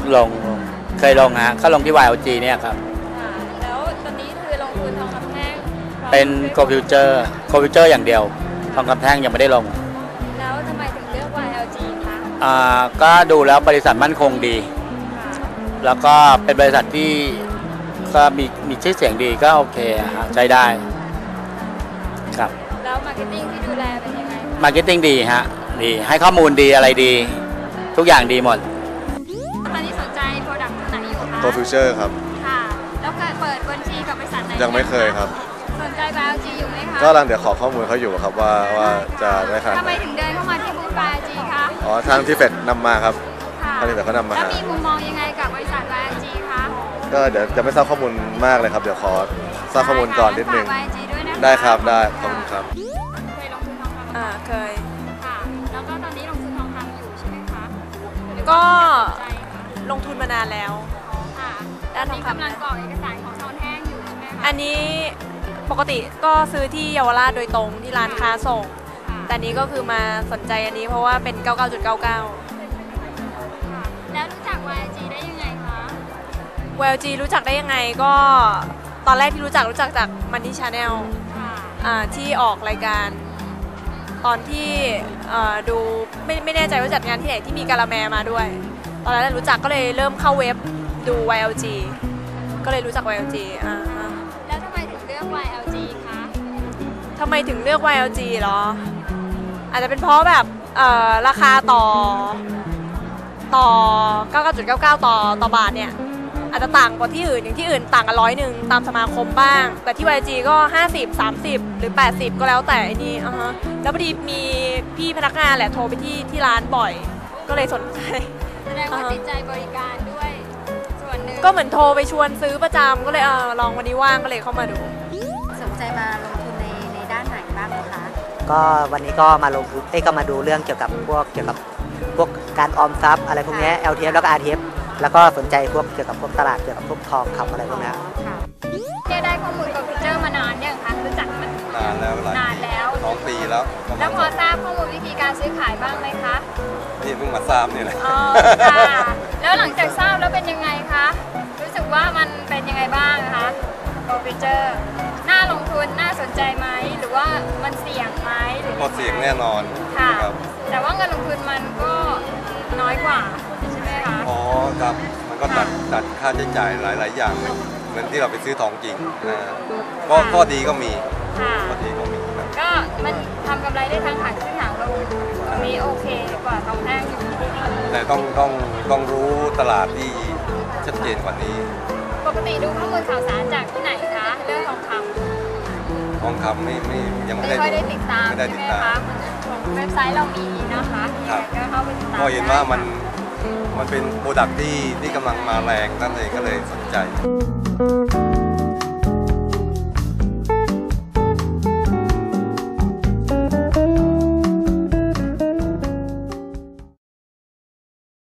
ลงเคยลงฮะก็ลงที่ YLG เนี่ยครับแล้วตอนนี้คือลงทุนทองคำแท่งเป็นโคฟิวเจอร์อย่างเดียวทองคำแท่งยังไม่ได้ลงแล้วทำไมถึงเลือก YLG คะก็ดูแล้วบริษัทมั่นคงดีแล้วก็เป็นบริษัทที่ก็มีชื่อเสียงดีก็โอเคฮะใช้ได้ครับแล้วมาร์เก็ตติ้งที่ดูแลเป็นยังไงมาร์เก็ตติ้งดีฮะดีให้ข้อมูลดีอะไรดีทุกอย่างดีหมดตอนนี้สนใจโปรดักต์ไหนอยู่คะตัวฟิวเจอร์ครับค่ะแล้วเคยเปิดบัญชีกับบริษัทไหนยังไม่เคยครับสนใจ YLG อยู่ไหมคะก็กำลังเดี๋ยวขอข้อมูลเขาอยู่ครับว่าจะได้ขนาดไหนทำไมถึงเดินเข้ามาที่บูธ YLG คะทางที่เฟดนำมาครับทางที่เฟดเขานำมาแล้วมีมุมมองยังไงกับบริษัท YLG คะก็เดี๋ยวจะไม่ทราบข้อมูลมากเลยครับเดี๋ยวขอทราบข้อมูลก่อนนิดนึงได้ครับได้ขอบคุณครับเคยลงทุนทองคำเคยค่ะแล้วก็ตอนนี้ลงทุนทองคำอยู่ใช่ไหมคะก็ลงทุนมานานแล้วค่ะด้านทองคำกำลังกรอกเอกสารของทองแท่งอยู่ใช่ไหมคะอันนี้ปกติก็ซื้อที่เยาวราชโดยตรงที่ร้านค้าส่งแต่นี้ก็คือมาสนใจอันนี้เพราะว่าเป็น 99.99 แล้วรู้จัก YLG ได้ยังไงคะ YLG รู้จักได้ยังไงก็ตอนแรกที่รู้จักจาก Money Channel ที่ออกรายการตอนที่ดูไม่แน่ใจว่าจัดงานที่ไหนที่มีกาละแมมาด้วยตอนนั้นรู้จักก็เลยเริ่มเข้าเว็บดู YLG ก็เลยรู้จัก YLG แล้วทำไมถึงเลือก YLG คะทำไมถึงเลือก YLG เหรออาจจะเป็นเพราะแบบราคาต่อ 99.99 ต่อบาทเนี่ยอาจจะต่างกว่าที่อื่นอย่างที่อื่นต่างกัน100ตามสมาคมบ้างแต่ที่ YLG ก็50 30หรือ80ก็แล้วแต่อันนี้แล้วพอดีมีพี่พนักงานแหละโทรไปที่ร้านบ่อยก็เลยสนใจแสดงว่าติดใจบริการด้วยส่วนหนึ่งก็เหมือนโทรไปชวนซื้อประจำก็เลยลองวันนี้ว่างก็เลยเข้ามาดูสนใจมาลงทุนในด้านไหนบ้างคะก็วันนี้ก็มาลงทุนก็มาดูเรื่องเกี่ยวกับพวกการออมทรัพย์อะไรพวกนี้ LTF แล้วก็ RTF แล้วก็สนใจพวกเกี่ยวกับพวกตลาดเกี่ยวกับพวกทองคำอะไรพวกนี้ได้ข้อมูลคอมพิวเตอร์มานานยังคะรู้จักมันนานแล้ว 2 ปีแล้วแล้วพอทราบข้อมูลวิธีการซื้อขายบ้างไหมคะนี่เพิ่งมาทราบนี่แหละแล้วหลังจากทราบแล้วเป็นยังไงคะรู้สึกว่ามันเป็นยังไงบ้างคะคอมพิวเตอร์น่าลงทุนน่าสนใจไหมหรือว่ามันเสี่ยงไหมหรือเสี่ยงแน่นอนค่ะแต่ว่าเงินลงทุนมันก็น้อยกว่าใช่ไหมคะครับมันก็ตัดค่าใช้จ่ายหลายอย่างเหมือนที่เราไปซื้อทองจริงข้อดีก็มีข้อดีก็มีก็มันทำกำไรได้ทั้งขาขึ้นขาลงตรงนี้โอเคกว่าทองแท่งอยู่แต่ต้องรู้ตลาดที่ชัดเจนกว่านี้ปกติดูข้อมูลข่าวสารจากที่ไหนคะเรื่องทองคำไม่ยังไม่ค่อยได้ติดตามใช่ไหมคะของเว็บไซต์เรามีนะคะก็เข้าไปติดตามก็เห็นว่ามันเป็นโปรดักต์ที่กำลังมาแรงนั่นเองก็เลยสนใจ